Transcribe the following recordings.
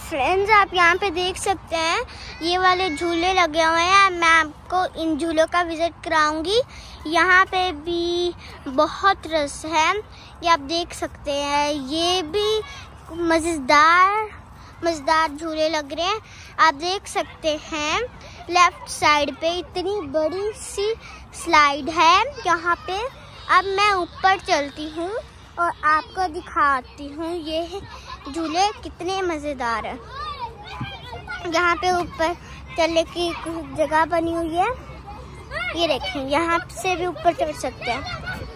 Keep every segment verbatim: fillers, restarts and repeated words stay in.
Friends, आप यहाँ पे देख सकते हैं ये वाले झूले लगे हुए हैं। मैं आपको इन झूलों का विजिट कराऊंगी। यहाँ पे भी बहुत रस है, ये आप देख सकते हैं। ये भी मज़ेदार मज़ेदार झूले लग रहे हैं। आप देख सकते हैं लेफ्ट साइड पे इतनी बड़ी सी स्लाइड है यहाँ पे। अब मैं ऊपर चलती हूँ और आपको दिखाती हूँ ये झूले कितने मज़ेदार है। यहाँ पे ऊपर चलने की कुछ जगह बनी हुई है, ये देखें, यहाँ से भी ऊपर चढ़ सकते हैं।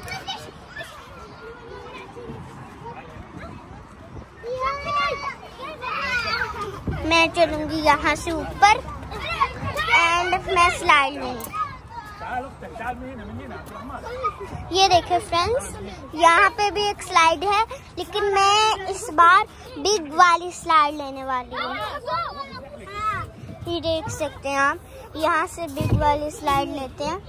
मैं चलूंगी यहाँ से ऊपर एंड मैं स्लाइड लूंगी। ये देखें फ्रेंड्स, यहाँ पे भी एक स्लाइड है, लेकिन मैं इस बार बिग वाली स्लाइड लेने वाली हूँ। ये देख सकते हैं आप, यहाँ से बिग वाली स्लाइड लेते हैं।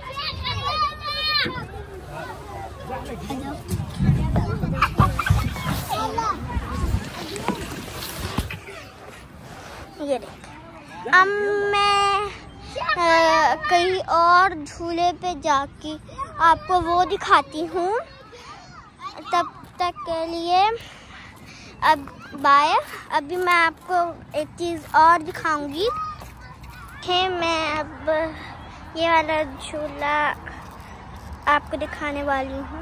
ये देख, अब मैं कहीं और झूले पे जाके आपको वो दिखाती हूँ। तब तक के लिए अब बाय। अभी मैं आपको एक चीज़ और दिखाऊंगी। है मैं अब ये वाला झूला आपको दिखाने वाली हूँ।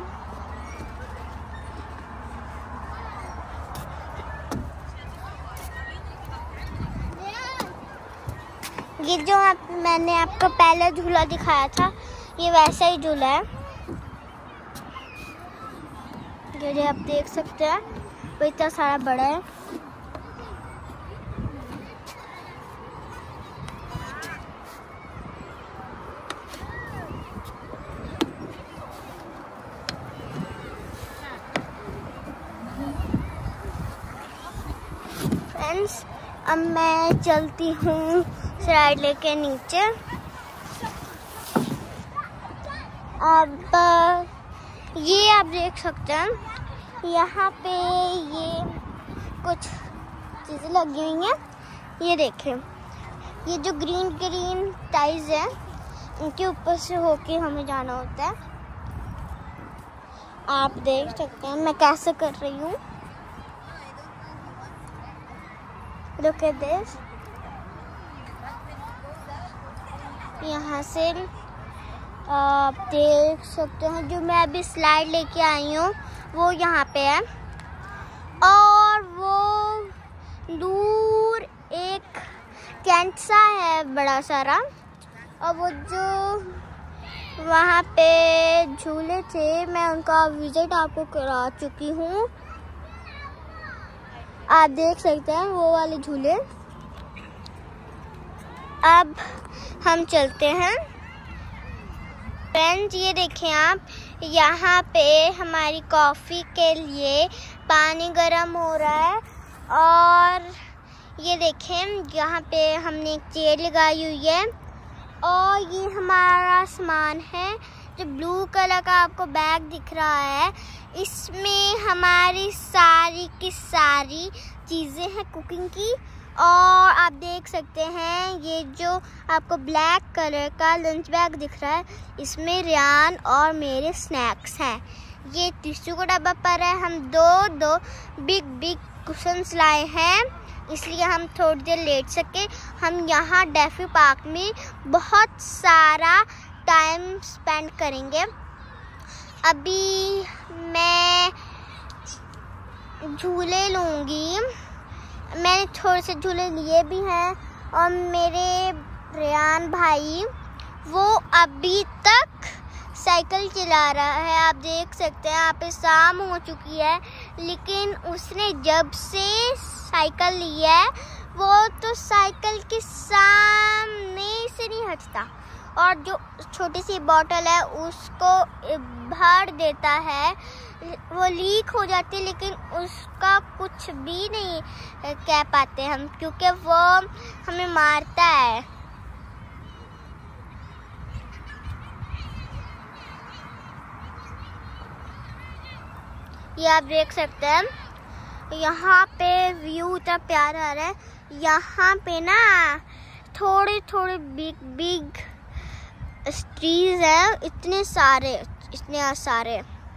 ये जो आप, मैंने आपको पहले झूला दिखाया था, ये वैसा ही झूला है। ये जो आप देख सकते हैं वो इतना सारा बड़ा है। फ्रेंड्स, अब मैं चलती हूँ स्लाइड लेके नीचे। अब ये आप देख सकते हैं, यहाँ पे ये कुछ चीज़ें लगी हुई हैं। ये देखें, ये जो ग्रीन ग्रीन टाइल्स है, इनके ऊपर से होके हमें जाना होता है। आप देख सकते हैं मैं कैसे कर रही हूँ। Look at this। यहाँ से आप देख सकते हैं, जो मैं अभी स्लाइड लेके आई हूँ वो यहाँ पे है, और वो दूर एक कैंट सा है बड़ा सारा, और वो जो वहाँ पे झूले थे मैं उनका विजिट आपको करा चुकी हूँ। आप देख सकते हैं वो वाले झूले। अब हम चलते हैं। फ्रेंड्स, ये देखें आप, यहाँ पे हमारी कॉफ़ी के लिए पानी गर्म हो रहा है, और ये देखें यहाँ पे हमने एक चेयर लगाई हुई है, और ये हमारा सामान है जो ब्लू कलर का आपको बैग दिख रहा है। इसमें हमारी सारी की सारी चीज़ें हैं कुकिंग की, और आप देख सकते हैं ये जो आपको ब्लैक कलर का लंच बैग दिख रहा है, इसमें रियान और मेरे स्नैक्स हैं। ये टिश्यू का डब्बा पर है। हम दो दो बिग बिग कुशन्स लाए हैं, इसलिए हम थोड़ी देर लेट सके। हम यहाँ डेफी पार्क में बहुत सारा टाइम स्पेंड करेंगे। अभी मैं झूले लूँगी। मैंने थोड़े से झूले लिए भी हैं, और मेरे रियान भाई वो अभी तक साइकिल चला रहा है। आप देख सकते हैं यहाँ पे शाम हो चुकी है, लेकिन उसने जब से साइकिल ली है वो तो साइकिल के सामने से नहीं हटता, और जो छोटी सी बोतल है उसको भर देता है। वो लीक हो जाती है, लेकिन उसका कुछ भी नहीं कह पाते हम, क्योंकि वो हमें मारता है। ये आप देख सकते हैं यहाँ पे व्यू इतना प्यारा आ रहा है। यहाँ पे ना थोड़े थोड़े बिग बिग ट्रीज है, इतने सारे इतने सारे।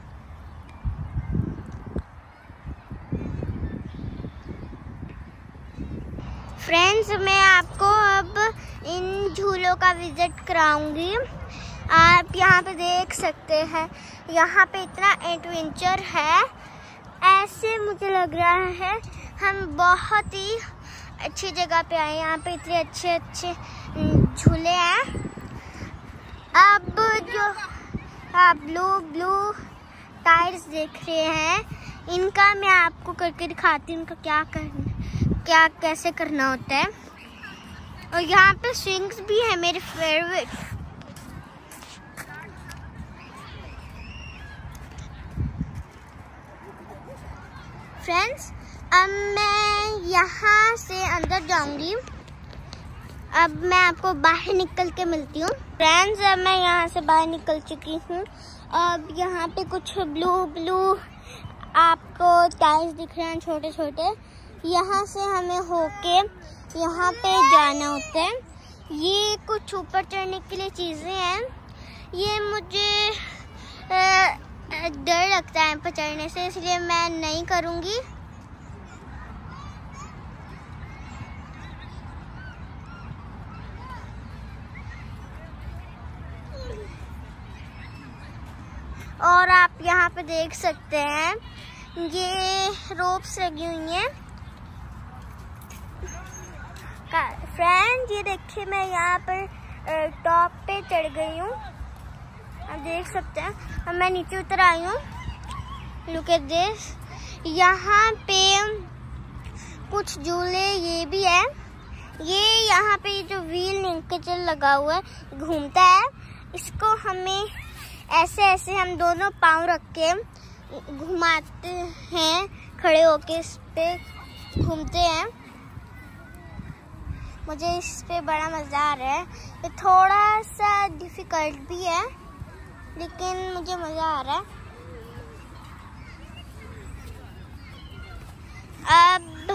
फ्रेंड्स, मैं आपको अब इन झूलों का विजिट कराऊंगी। आप यहाँ पे देख सकते हैं, यहाँ पे इतना एडवेंचर है, ऐसे मुझे लग रहा है हम बहुत ही अच्छी जगह पे आए। यहाँ पे इतने अच्छे अच्छे झूले हैं। अब जो आप ब्लू ब्लू टायर्स देख रहे हैं, इनका मैं आपको करके दिखाती हूँ इनका क्या करना क्या कैसे करना होता है। और यहाँ पे स्विंग्स भी है मेरे फेवरेट। फ्रेंड्स, अब मैं यहाँ से अंदर जाऊंगी। अब मैं आपको बाहर निकल के मिलती हूँ। फ्रेंड्स, अब मैं यहाँ से बाहर निकल चुकी हूँ। अब यहाँ पे कुछ ब्लू ब्लू आपको टाइल्स दिख रहे हैं, छोटे छोटे। यहाँ से हमें होके यहाँ पे जाना होता है। ये कुछ ऊपर चढ़ने के लिए चीज़ें हैं। ये मुझे डर लगता है पर चढ़ने से, इसलिए मैं नहीं करूँगी। और आप यहाँ पे देख सकते हैं ये रोप्स लगी हुई हैं। फ्रेंड, ये देखिए मैं यहाँ पर टॉप पे चढ़ गई हूँ, आप देख सकते हैं। अब मैं नीचे उतर आई हूँ। Look at this. यहाँ पे कुछ झूले ये भी है। ये यहाँ पे जो व्हील लिंकेजर लगा हुआ है, घूमता है। इसको हमें ऐसे ऐसे हम दोनों पाँव रख के घुमाते हैं, खड़े होके इस पे घूमते हैं। मुझे इस पे बड़ा मज़ा आ रहा है। ये थोड़ा सा डिफ़िकल्ट भी है, लेकिन मुझे मज़ा आ रहा है। अब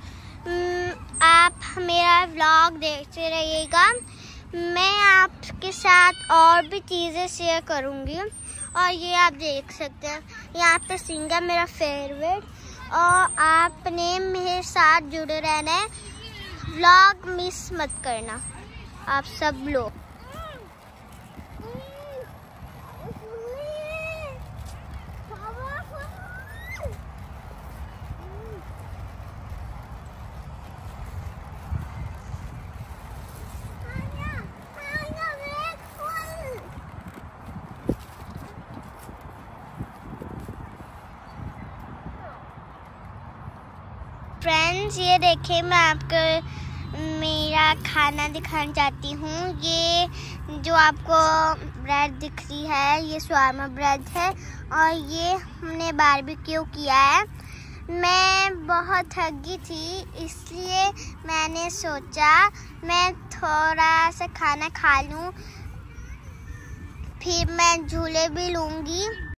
आप मेरा व्लॉग देखते रहिएगा। मैं आपके साथ और भी चीज़ें शेयर करूँगी। और ये आप देख सकते हैं, यहाँ पे सिंगर मेरा फेवरेट। और आपने मेरे साथ जुड़े रहना है, व्लॉग मिस मत करना आप सब लोग। फ्रेंड्स, ये देखिए मैं आपको मेरा खाना दिखाना चाहती हूँ। ये जो आपको ब्रेड दिख रही है, ये शवारमा ब्रेड है। और ये हमने बारबेक्यू किया है। मैं बहुत थकी थी, इसलिए मैंने सोचा मैं थोड़ा सा खाना खा लूँ, फिर मैं झूले भी लूँगी।